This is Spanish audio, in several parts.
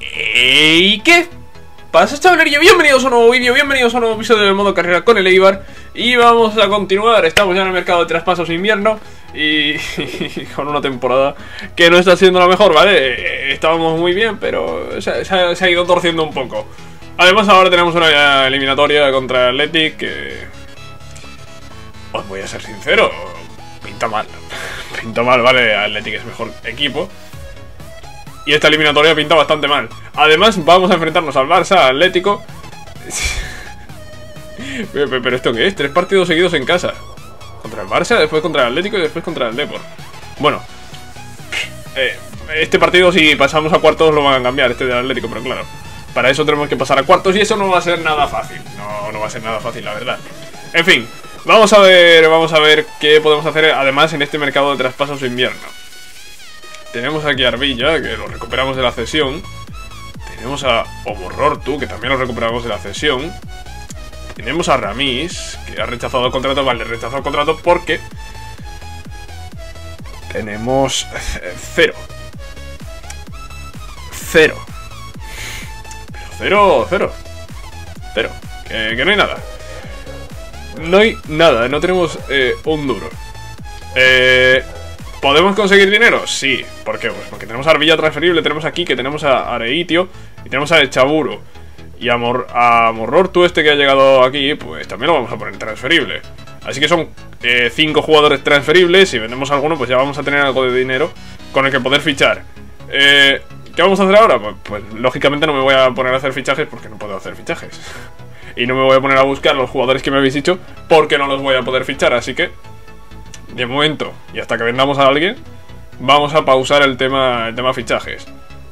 ¿Y qué pasa, chavalería? Bienvenidos a un nuevo vídeo, bienvenidos a un nuevo episodio del modo carrera con el Eibar. Y vamos a continuar, estamos ya en el mercado de traspasos invierno y con una temporada que no está siendo la mejor, ¿vale? Estábamos muy bien, pero se ha ido torciendo un poco. Además ahora tenemos una eliminatoria contra el Athletic que... os voy a ser sincero, pinta mal. Pinta mal, ¿vale? El Athletic es mejor equipo y esta eliminatoria pinta bastante mal. Además vamos a enfrentarnos al Barça, al Atlético. ¿Pero esto qué es? 3 partidos seguidos en casa. Contra el Barça, después contra el Atlético y después contra el Depor. Bueno, este partido si pasamos a cuartos lo van a cambiar, este del Atlético, pero claro, para eso tenemos que pasar a cuartos y eso no va a ser nada fácil. No va a ser nada fácil, la verdad. En fin, vamos a ver qué podemos hacer además en este mercado de traspasos de invierno. Tenemos aquí a Arbilla, que lo recuperamos de la cesión. Tenemos a Omorortu, que también lo recuperamos de la cesión. Tenemos a Ramis, que ha rechazado el contrato. Vale, rechazado el contrato porque tenemos 0. Pero 0. Que no hay nada. No hay nada, no tenemos un duro. ¿Podemos conseguir dinero? Sí. ¿Por qué? Pues porque tenemos a Arbilla transferible, tenemos aquí que tenemos a Areitio y tenemos a Echaburu. Y a Morortu este que ha llegado aquí, pues también lo vamos a poner transferible. Así que son 5 jugadores transferibles. Si vendemos alguno, pues ya vamos a tener algo de dinero con el que poder fichar. ¿Qué vamos a hacer ahora? Pues lógicamente no me voy a poner a hacer fichajes porque no puedo hacer fichajes. Y no me voy a poner a buscar los jugadores que me habéis dicho porque no los voy a poder fichar. Así que, de momento, y hasta que vendamos a alguien, vamos a pausar el tema fichajes.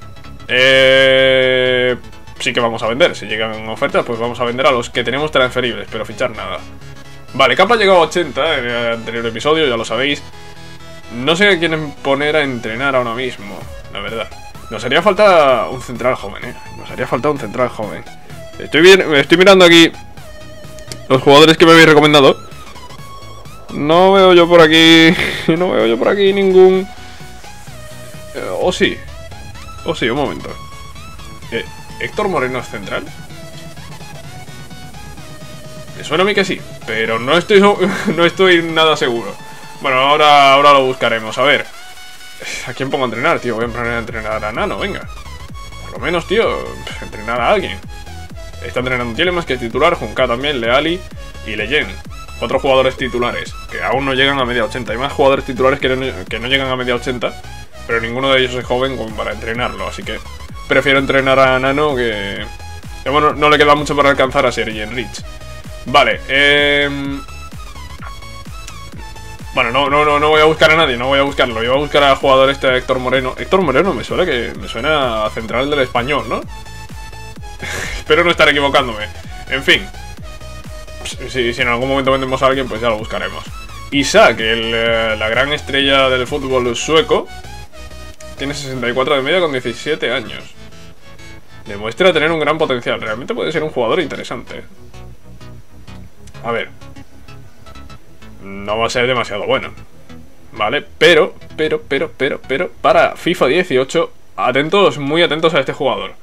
Sí que vamos a vender. Si llegan ofertas, pues vamos a vender a los que tenemos transferibles, pero fichar nada. Vale, Capa ha llegado a 80 en el anterior episodio, ya lo sabéis. No sé a quién poner a entrenar ahora mismo, la verdad. Nos haría falta un central joven, Nos haría falta un central joven. Estoy mirando aquí los jugadores que me habéis recomendado. No veo yo por aquí. No veo yo por aquí ningún. O sí, un momento. ¿Héctor Moreno es central? Me suena a mí que sí, pero no estoy nada seguro. Bueno, ahora lo buscaremos. A ver, ¿a quién pongo a entrenar, tío? Voy a poner a entrenar a Nano, venga. Por lo menos, tío, entrenar a alguien. Está entrenando Tielemans, que es titular, Junca también, Leali y Leyen. 4 jugadores titulares, que aún no llegan a media 80. Hay más jugadores titulares que no llegan a media 80, pero ninguno de ellos es joven como para entrenarlo, así que prefiero entrenar a Nano, que bueno, no le queda mucho para alcanzar a Sergi Enrich. Vale, bueno, no voy a buscar a nadie, no voy a buscarlo. Yo voy a buscar al jugador este, Héctor Moreno. Héctor Moreno me suena a central del Español, ¿no? Espero no estar equivocándome. En fin, si en algún momento vendemos a alguien, pues ya lo buscaremos. Isaac, la gran estrella del fútbol sueco, tiene 64 de media con 17 años. Demuestra tener un gran potencial. Realmente puede ser un jugador interesante. A ver, no va a ser demasiado bueno, ¿vale? Pero para FIFA 18, atentos, muy atentos a este jugador.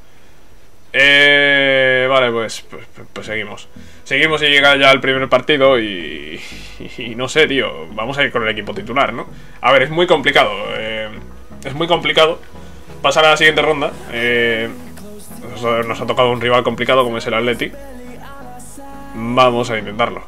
Vale, pues seguimos. Seguimos y llega ya el primer partido y no sé, tío. Vamos a ir con el equipo titular, ¿no? A ver, es muy complicado. Es muy complicado pasar a la siguiente ronda. Nos ha tocado un rival complicado como es el Athletic. Vamos a intentarlo.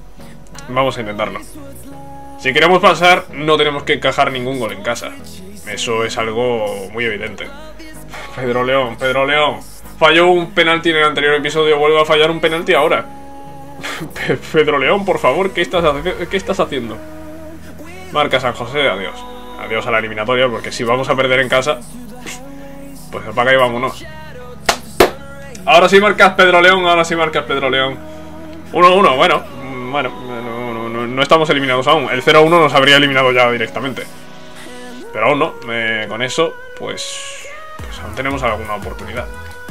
Si queremos pasar, no tenemos que encajar ningún gol en casa. Eso es algo muy evidente. Pedro León. Falló un penalti en el anterior episodio, vuelve a fallar un penalti ahora. Pedro León, por favor, ¿qué estás haciendo? Marca San José, adiós. Adiós a la eliminatoria, porque si vamos a perder en casa, pues apaga y vámonos. Ahora sí marcas Pedro León, 1-1, bueno, no estamos eliminados aún. El 0-1 nos habría eliminado ya directamente, pero aún no. Con eso, pues aún tenemos alguna oportunidad.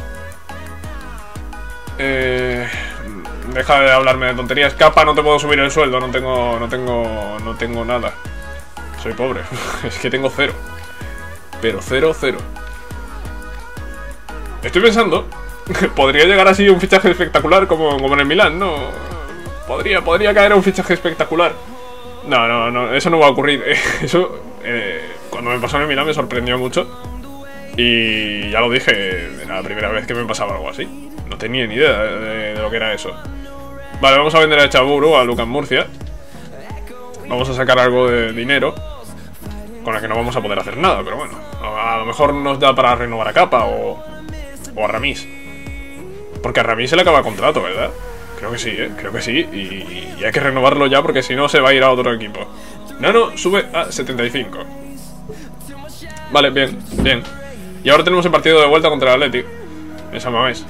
Deja de hablarme de tonterías. Capa, no te puedo subir el sueldo, no tengo nada. Soy pobre. Es que tengo 0. Pero 0. Estoy pensando, podría llegar así un fichaje espectacular como en el Milán, ¿no? Podría caer un fichaje espectacular. No, eso no va a ocurrir. Eso, cuando me pasó en el Milán me sorprendió mucho. Y ya lo dije, era la primera vez que me pasaba algo así. No tenía ni idea de lo que era eso. Vale, vamos a vender a Chaburu, a Lucas Murcia. Vamos a sacar algo de dinero con el que no vamos a poder hacer nada, pero bueno, a lo mejor nos da para renovar a Capa o a Ramis. Porque a Ramis se le acaba el contrato, ¿verdad? Creo que sí, creo que sí. Y hay que renovarlo ya porque si no se va a ir a otro equipo. No, sube a 75. Vale, bien. Y ahora tenemos el partido de vuelta contra el Athletic en San Mamés.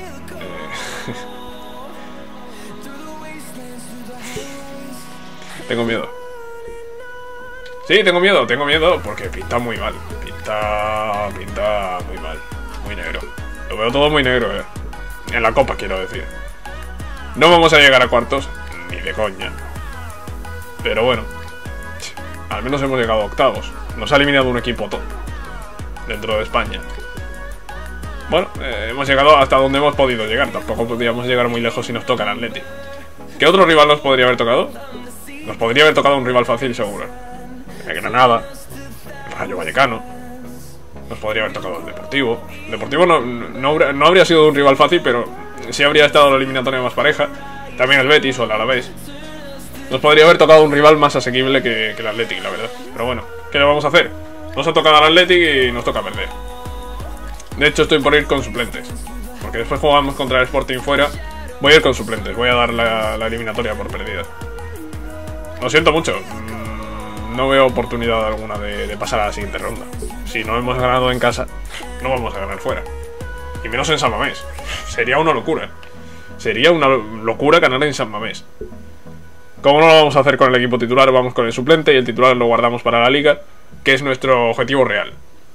Tengo miedo. Sí, tengo miedo porque pinta muy mal. Pinta muy mal. Muy negro. Lo veo todo muy negro, En la Copa, quiero decir. No vamos a llegar a cuartos, ni de coña. Pero bueno, al menos hemos llegado a octavos. Nos ha eliminado un equipo top dentro de España. Bueno, hemos llegado hasta donde hemos podido llegar. Tampoco podríamos llegar muy lejos si nos toca el Athletic. ¿Qué otro rival nos podría haber tocado? Nos podría haber tocado un rival fácil, seguro. El Granada, el Rayo Vallecano. Nos podría haber tocado el Deportivo. El Deportivo no habría sido un rival fácil, pero sí habría estado la eliminatoria más pareja. También el Betis o el Alavés. Nos podría haber tocado un rival más asequible que el Athletic, la verdad. Pero bueno, ¿qué le vamos a hacer? Nos ha tocado al Athletic y nos toca perder. De hecho, estoy por ir con suplentes. Porque después jugamos contra el Sporting fuera. Voy a ir con suplentes, voy a dar la eliminatoria por perdida. Lo siento mucho. No veo oportunidad alguna de pasar a la siguiente ronda. Si no hemos ganado en casa, no vamos a ganar fuera. Y menos en San Mamés. Sería una locura. Sería una locura ganar en San Mamés. Como no lo vamos a hacer con el equipo titular, vamos con el suplente y el titular lo guardamos para la liga, que es nuestro objetivo real.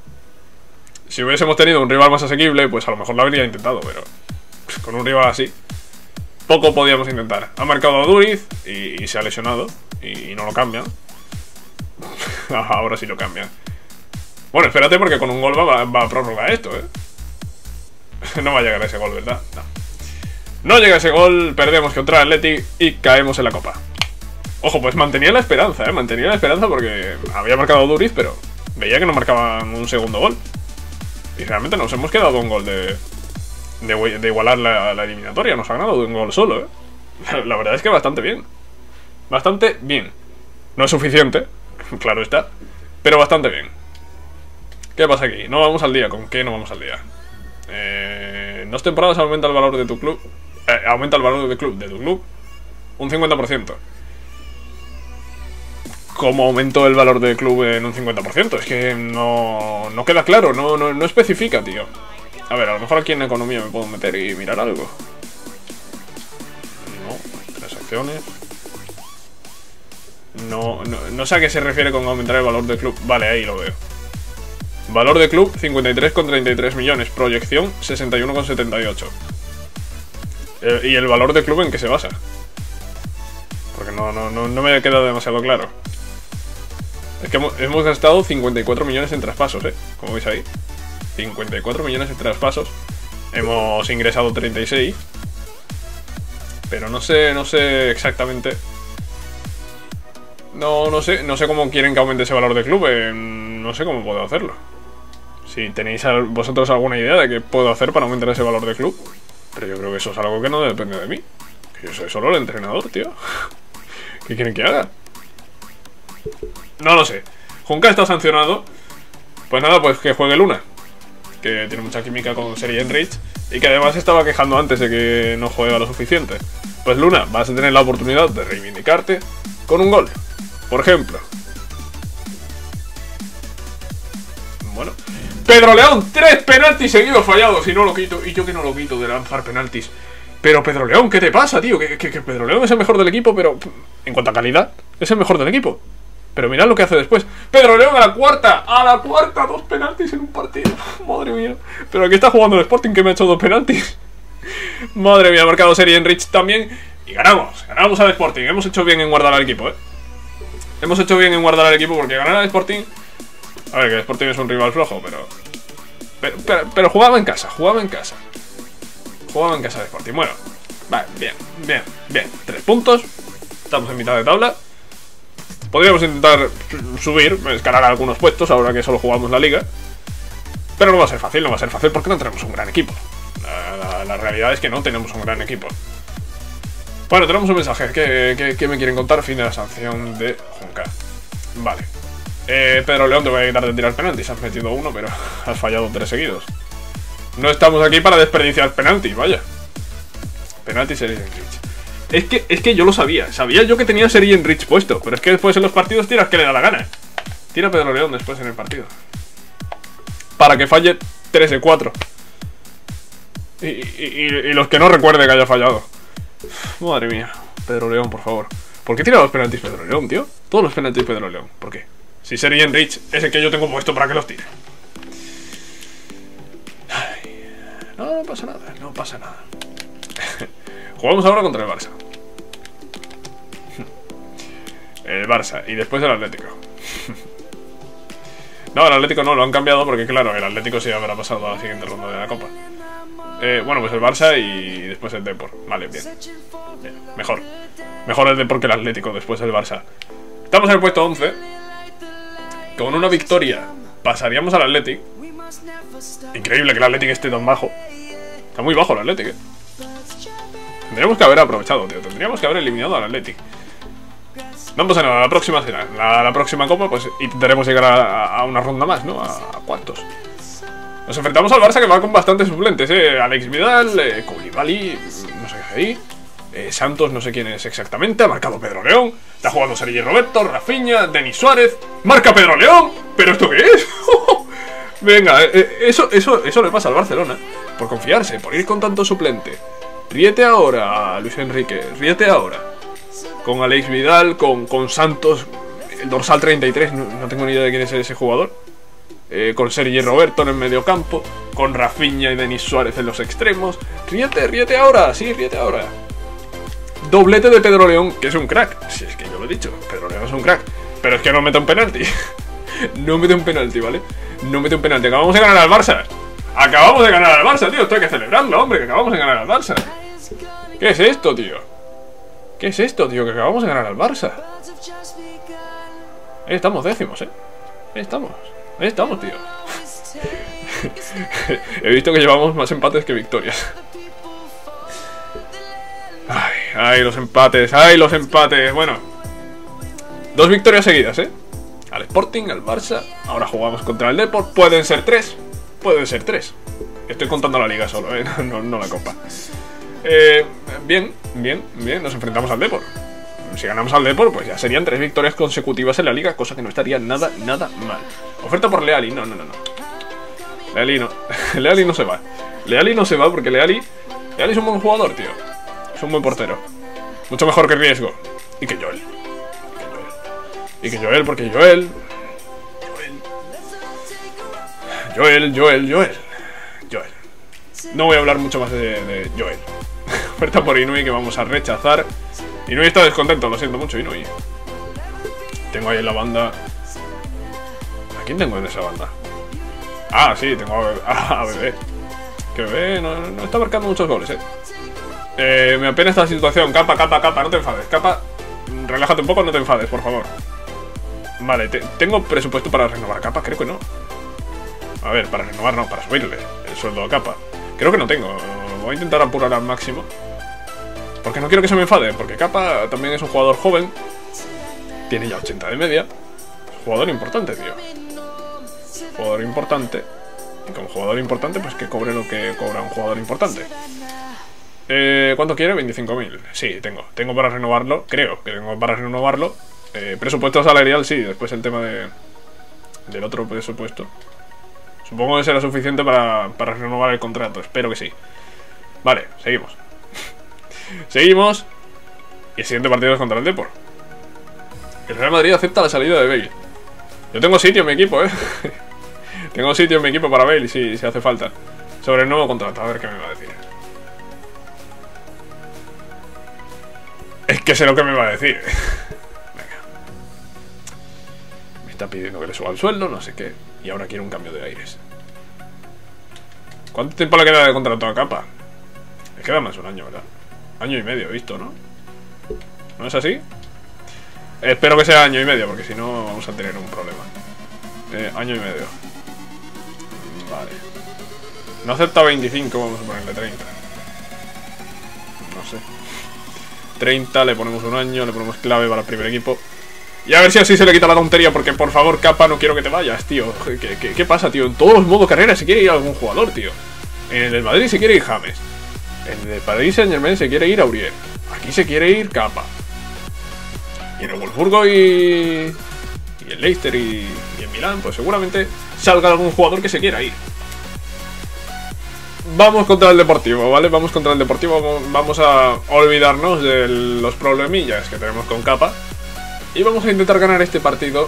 Si hubiésemos tenido un rival más asequible, pues a lo mejor lo habría intentado, pero con un rival así, poco podíamos intentar. Ha marcado a Duriz y se ha lesionado y no lo cambian. Ahora sí lo cambian. Bueno, espérate porque con un gol va a prórroga esto, No va a llegar a ese gol, ¿verdad? No llega ese gol, perdemos contra el Athletic y caemos en la Copa. Ojo, pues mantenía la esperanza, mantenía la esperanza porque había marcado Duriz, pero veía que no marcaban un segundo gol. Y realmente nos hemos quedado un gol de igualar la eliminatoria. Nos ha ganado de un gol solo, La verdad es que bastante bien. Bastante bien. No es suficiente, claro está, pero bastante bien. ¿Qué pasa aquí? No vamos al día. ¿Con qué no vamos al día? En 2 temporadas aumenta el valor de tu club. Aumenta el valor de tu club un 50%. ¿Cómo aumentó el valor del club en un 50%? Es que no queda claro, no especifica, tío. A ver, a lo mejor aquí en economía me puedo meter y mirar algo. No, transacciones. No sé a qué se refiere con aumentar el valor del club. Vale, ahí lo veo. Valor de club 53,33 millones. Proyección 61,78. ¿Y el valor de club en qué se basa? Porque no me ha quedado demasiado claro. Es que hemos gastado 54 millones en traspasos, como veis ahí. 54 millones en traspasos. Hemos ingresado 36. Pero no sé exactamente. No sé cómo quieren que aumente ese valor de club. No sé cómo puedo hacerlo. Si tenéis vosotros alguna idea de qué puedo hacer para aumentar ese valor de club. Pero yo creo que eso es algo que no depende de mí. Que yo soy solo el entrenador, tío. ¿Qué quieren que haga? No lo sé. Junca está sancionado. Pues nada, pues que juegue Luna, que tiene mucha química con Sergi Enrich y que además estaba quejando antes de que no juega lo suficiente. Pues Luna, vas a tener la oportunidad de reivindicarte con un gol, por ejemplo. Bueno, Pedro León, 3 penaltis seguidos fallados y no lo quito. Y yo que no lo quito de lanzar penaltis. Pero Pedro León, ¿qué te pasa, tío? Que Pedro León es el mejor del equipo, pero en cuanto a calidad, es el mejor del equipo. Pero mirad lo que hace después. Pedro León a la cuarta, 2 penaltis en un partido. Madre mía. Pero aquí está jugando el Sporting que me ha hecho 2 penaltis. Madre mía, ha marcado Sergi Enrich también. Y ganamos al Sporting. Hemos hecho bien en guardar al equipo, Hemos hecho bien en guardar al equipo porque ganar al Sporting... A ver, que el Sporting es un rival flojo, pero... Pero jugaba en casa, jugaba en casa. Jugaba en casa de Sporting. Bueno, vale, bien. 3 puntos. Estamos en mitad de tabla. Podríamos intentar subir, escalar algunos puestos ahora que solo jugamos la liga. Pero no va a ser fácil, porque no tenemos un gran equipo. La realidad es que no tenemos un gran equipo. Bueno, tenemos un mensaje. ¿Qué me quieren contar? Fin de la sanción de Junca. Vale. Pedro León, te voy a quitar de tirar penaltis. Has metido uno, pero has fallado 3 seguidos. No estamos aquí para desperdiciar penaltis, vaya. Penaltis sería Rich. Es que yo lo sabía. Sabía yo que tenía Sergi Enrich puesto. Pero es que después en los partidos tiras que le da la gana. Tira Pedro León después en el partido. Para que falle 3 de 4. Y los que no recuerde que haya fallado. Madre mía. Pedro León, por favor. ¿Por qué tira los penaltis Pedro León, tío? Todos los penaltis Pedro León. ¿Por qué? Si Sergi Enrich es el que yo tengo puesto para que los tire. Ay, no pasa nada. No pasa nada. Jugamos ahora contra el Barça. El Barça y después el Atlético. No, el Atlético no, lo han cambiado porque claro, el Atlético sí habrá pasado a la siguiente ronda de la Copa. Bueno, pues el Barça y después el Depor. Vale, bien. Mejor el Depor que el Atlético, después el Barça. Estamos en el puesto 11. Con una victoria pasaríamos al Atlético. Increíble que el Atlético esté tan bajo. Está muy bajo el Atlético. Tendríamos que haber aprovechado, tío. Tendríamos que haber eliminado al Atlético. No pasa nada, la próxima será. La próxima Copa, pues intentaremos llegar a una ronda más, ¿no? A cuartos. Nos enfrentamos al Barça, que va con bastantes suplentes, Alex Vidal, Koulibaly, no sé qué ahí. Santos, no sé quién es exactamente. Ha marcado Pedro León. Está jugando Sergi Roberto, Rafinha, Denis Suárez. ¡Marca Pedro León! ¿Pero esto qué es? Venga, eso le pasa al Barcelona. Por confiarse, por ir con tanto suplente. Ríete ahora, Luis Enrique. Ríete ahora. Con Alex Vidal, con Santos, el dorsal 33. No tengo ni idea de quién es ese jugador. Con Sergi Roberto en el medio campo. Con Rafinha y Denis Suárez en los extremos. Ríete ahora, sí, ríete ahora. Doblete de Pedro León, que es un crack. Si es que yo lo he dicho, Pedro León es un crack. Pero es que no mete un penalti. No mete un penalti, ¿vale? No mete un penalti. Acabamos de ganar al Barça. Acabamos de ganar al Barça, tío. Esto hay que celebrarlo, hombre, que acabamos de ganar al Barça. ¿Qué es esto, tío? ¿Qué es esto, tío? Que acabamos de ganar al Barça. Ahí estamos, décimos, Ahí estamos, tío. He visto que llevamos más empates que victorias. Ay, los empates, Bueno, 2 victorias seguidas, Al Sporting, al Barça. Ahora jugamos contra el Depor. Pueden ser 3. Estoy contando la liga solo, no la Copa. Bien. Nos enfrentamos al Depor. Si ganamos al Depor, pues ya serían 3 victorias consecutivas en la liga, cosa que no estaría nada mal. Oferta por Leali. No. Leali no se va. Leali no se va porque Leali es un buen jugador, tío. Es un buen portero. Mucho mejor que Riesgo. Y que Joel. Porque Joel. No voy a hablar mucho más de Joel. Oferta por Inui que vamos a rechazar. Inui está descontento, lo siento mucho, Inui. Tengo ahí en la banda. ¿A quién tengo en esa banda? Ah, sí, tengo a Bebé. Que Bebé no está marcando muchos goles, me apena esta situación. Capa, no te enfades. Capa, relájate un poco, no te enfades, por favor. Vale, tengo presupuesto para renovar a Capa, creo que no. A ver, para renovar no, para subirle el sueldo a Capa. Creo que no tengo. Voy a intentar apurar al máximo. Porque no quiero que se me enfade. Porque Capa también es un jugador joven. Tiene ya 80 de media. Es un jugador importante, tío. Jugador importante. Y como jugador importante, pues que cobre lo que cobra un jugador importante. ¿Cuánto quiere? 25.000. Sí, tengo para renovarlo. Creo que tengo para renovarlo. Presupuesto salarial, sí. Después el tema del otro presupuesto. Supongo que será suficiente para renovar el contrato. Espero que sí. Vale, seguimos. Seguimos. Y el siguiente partido es contra el Depor. El Real Madrid acepta la salida de Bale. Yo tengo sitio en mi equipo, Tengo sitio en mi equipo para Bale, si hace falta. Sobre el nuevo contrato, a ver qué me va a decir. Es que sé lo que me va a decir. Venga. Me está pidiendo que le suba el sueldo, no sé qué. Y ahora quiere un cambio de aires. ¿Cuánto tiempo le queda de contrato a Capa? Le queda más de un año, ¿verdad? Año y medio, he visto, ¿no? ¿No es así? Espero que sea año y medio, porque si no vamos a tener un problema. Año y medio. Vale. No acepta 25, vamos a ponerle 30. No sé. 30, le ponemos un año, le ponemos clave para el primer equipo. Y a ver si así se le quita la tontería, porque por favor, Capa, no quiero que te vayas, tío. ¿Qué pasa, tío? En todos los modos carrera se quiere ir algún jugador, tío. En el del Madrid se quiere ir James. En el del Paris Saint-Germain se quiere ir Aurier. Aquí se quiere ir Capa. Y en el Wolfsburgo y el Leicester y el Milán, pues seguramente salga algún jugador que se quiera ir. Vamos contra el Deportivo, ¿vale? Vamos contra el Deportivo. Vamos a olvidarnos de los problemillas que tenemos con Capa. Y vamos a intentar ganar este partido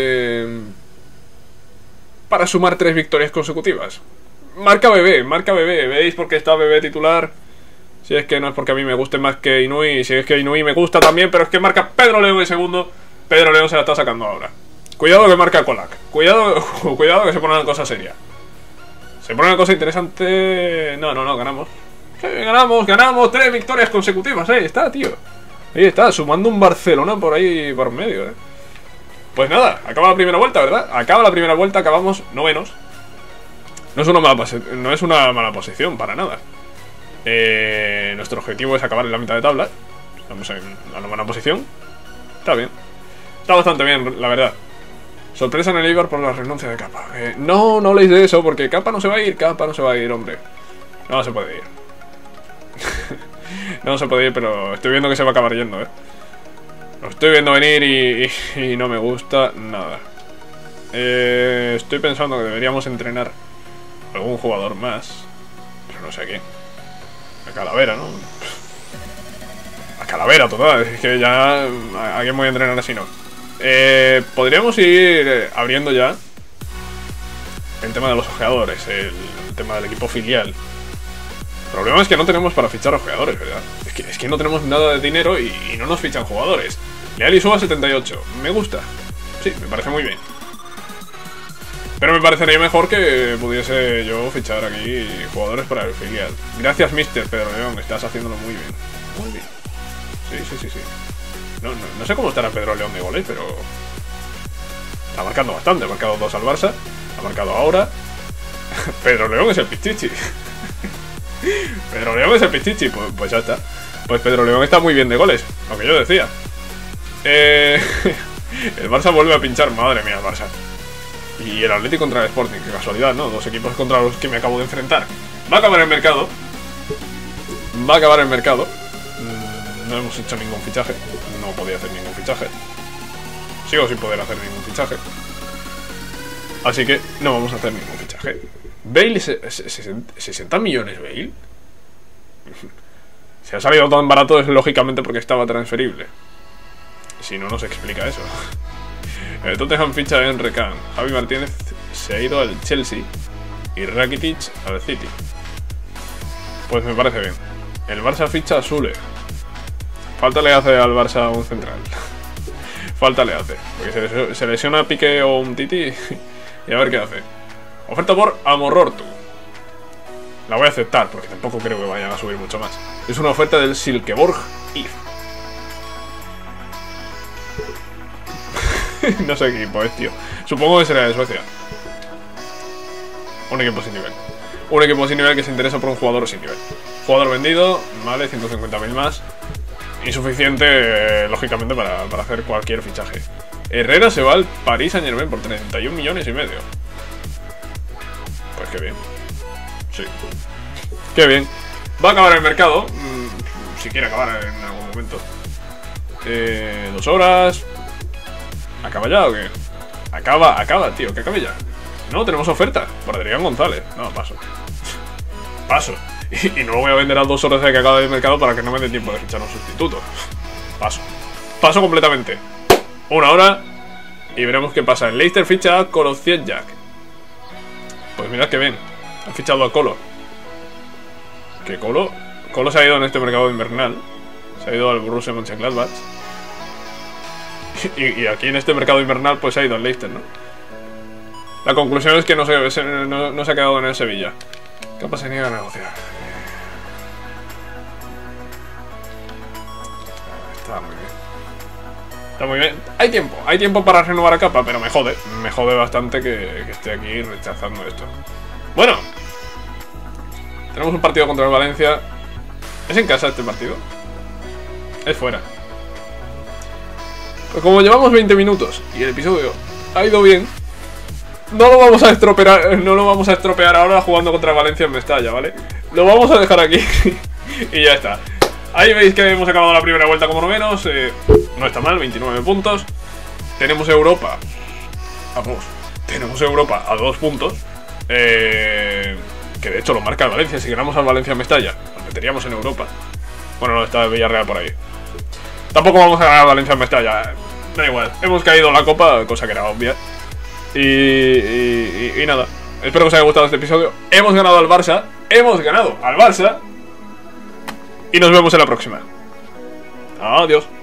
para sumar 3 victorias consecutivas. Marca Bebé, ¿veis por qué está Bebé titular? Si es que no es porque a mí me guste más que Inui, si es que Inui me gusta también, pero es que marca Pedro León en segundo. Pedro León se la está sacando ahora. Cuidado que marca Colac. Cuidado que se pone una cosa seria. Se pone una cosa interesante. No, ganamos. Sí, ganamos 3 victorias consecutivas. Ahí está, tío. Ahí está, sumando un Barcelona por ahí por medio, Pues nada, acaba la primera vuelta, ¿verdad? Acaba la primera vuelta, acabamos novenos. No es una mala posición, para nada. Nuestro objetivo es acabar en la mitad de tabla. Estamos en la novena posición. Está bien. Está bastante bien, la verdad. Sorpresa en el Eibar por la renuncia de Capa. No habléis de eso, porque Capa no se va a ir, hombre. No se puede ir. No se puede ir, pero estoy viendo que se va a acabar yendo, Lo estoy viendo venir y no me gusta nada. Estoy pensando que deberíamos entrenar algún jugador más, pero no sé a quién. A Calavera, ¿no? A Calavera, total. Es que ya... ¿A quién voy a entrenar así, no? Podríamos ir abriendo ya el tema de los ojeadores, el tema del equipo filial. El problema es que no tenemos para fichar ojeadores, ¿verdad? Es que no tenemos nada de dinero y no nos fichan jugadores. Leal y Suba 78. Me gusta. Sí, me parece muy bien. Pero me parecería mejor que pudiese yo fichar aquí jugadores para el filial. Gracias, Mr. Pedro León. Estás haciéndolo muy bien. Muy bien. Sí. No sé cómo estará Pedro León de goles, pero... Está marcando bastante. Ha marcado 2 al Barça. Ha marcado ahora. Pedro León es el pichichi. Pedro León es el pichichi. Pues ya está. Pues Pedro León está muy bien de goles. Lo que yo decía. El Barça vuelve a pinchar. Madre mía, el Barça. Y el Atlético contra el Sporting. Qué casualidad, ¿no? 2 equipos contra los que me acabo de enfrentar. Va a acabar el mercado. No hemos hecho ningún fichaje. No podía hacer ningún fichaje. Sigo sin poder hacer ningún fichaje. Así que no vamos a hacer ningún fichaje. Bale, 60 millones Bale. Si ha salido tan barato es lógicamente porque estaba transferible. Si no, no se explica eso. El Tottenham ficha a Emre Can. Javi Martínez se ha ido al Chelsea y Rakitic al City. Pues me parece bien. El Barça ficha a Sule. Falta le hace al Barça un central. Falta le hace. Porque se lesiona Piqué o un Titi y a ver qué hace. Oferta por Amorortu. La voy a aceptar porque tampoco creo que vayan a subir mucho más. Es una oferta del Silkeborg IF. No sé qué equipo es, tío. Supongo que será de Suecia. Un equipo sin nivel. Un equipo sin nivel que se interesa por un jugador sin nivel. Jugador vendido, vale, 150.000 más. Insuficiente, lógicamente, para hacer cualquier fichaje. Herrera se va al Paris Saint-Germain por 31 millones y medio. Pues qué bien. Sí. Qué bien. Va a acabar el mercado. Si quiere acabar en algún momento. 2 horas. ¿Acaba ya o qué? Acaba, tío, que acabe ya. No, tenemos oferta por Adrián González. No, paso. Paso. Y no lo voy a vender a 2 horas de que acabe el mercado para que no me dé tiempo de fichar un sustituto. Paso. Paso completamente. 1 hora y veremos qué pasa. El Leicester ficha a Kolosiejczak. Pues mirad que bien. Han fichado a Colo. Que Colo se ha ido en este mercado invernal. Se ha ido al Borussia Mönchengladbach. Y aquí en este mercado invernal pues se ha ido al Leicester, ¿no? La conclusión es que no se ha quedado en el Sevilla. Capa se niega a negociar. Está muy bien. Está muy bien. Hay tiempo para renovar a Capa, pero me jode bastante que esté aquí rechazando esto. Bueno, tenemos un partido contra el Valencia. ¿Es en casa este partido? Es fuera. Pues como llevamos 20 minutos y el episodio ha ido bien, no lo vamos a estropear ahora jugando contra Valencia en Mestalla, ¿vale? Lo vamos a dejar aquí y ya está. Ahí veis que hemos acabado la primera vuelta como novenos. No está mal, 29 puntos. Tenemos Europa. Vamos, tenemos Europa a 2 puntos. Que de hecho lo marca el Valencia. Si ganamos al Valencia en Mestalla, nos meteríamos en Europa. Bueno, no, está Villarreal por ahí. Tampoco vamos a ganar al Valencia en Mestalla. Da igual, hemos caído en la copa, cosa que era obvia. Y nada, espero que os haya gustado este episodio. Hemos ganado al Barça. Y nos vemos en la próxima. Adiós.